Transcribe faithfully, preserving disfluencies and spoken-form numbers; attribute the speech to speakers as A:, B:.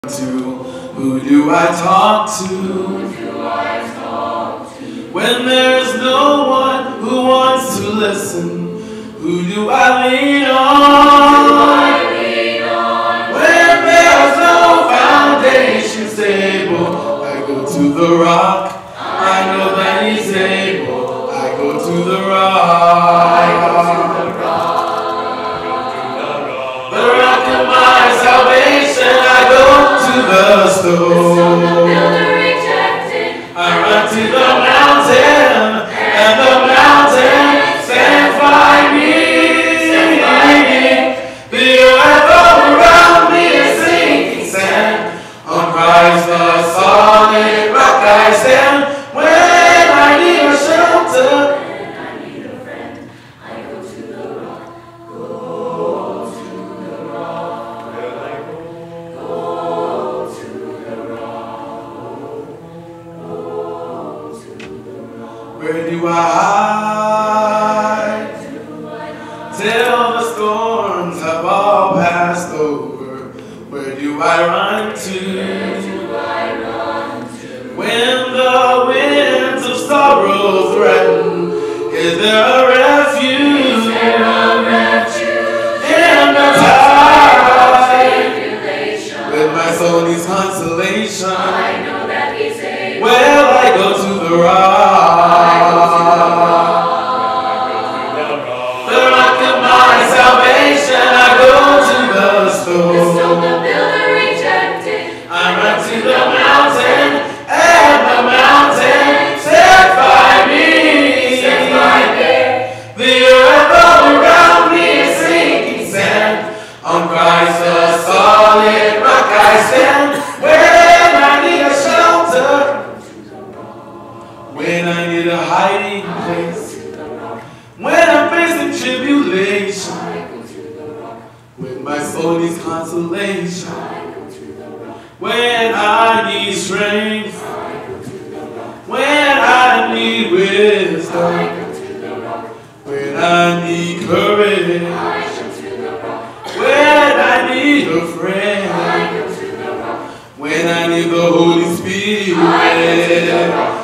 A: to? Who do I talk to?
B: Who do I talk to?
A: When there's no one who wants to listen, who do I lean on?
B: Who do I lean on?
A: When there's no foundation stable, I go to the rock. I know that He's able. I go to the rock.
B: I go to the rock.
A: The rock of my salvation. I go to the stone.
B: The builder rejected.
A: I run to the mountain, and the mountain stands by me. The earth all around me is sinking sand. On Christ the solid rock I stand. When I need a shelter,
B: When I need a friend, I go to the rock. Go to the rock. Go to the rock. Go to the rock.
A: where do I hide? Till the storms have all passed over, where do I run to?
B: Where do I run to?
A: When the winds of sorrow threaten, is there a refuge?
B: Is there a refuge
A: In the tide,
B: tribulation?
A: when my soul needs consolation,
B: I know that He's able.
A: well, I go to the rock. The rock of my salvation, I go to the
B: The
A: stone.
B: stone the builder rejected.
A: I run to the mountain, and the mountain stands by me.
B: Stands by me.
A: The earth all around me is sinking sand. On Christ the solid rock I stand. When I need a shelter, when I need a hiding place, when I'm facing tribulation, when my soul needs consolation, when I need strength, when I need wisdom, when I need courage, when I need a friend, when I need the Holy Spirit,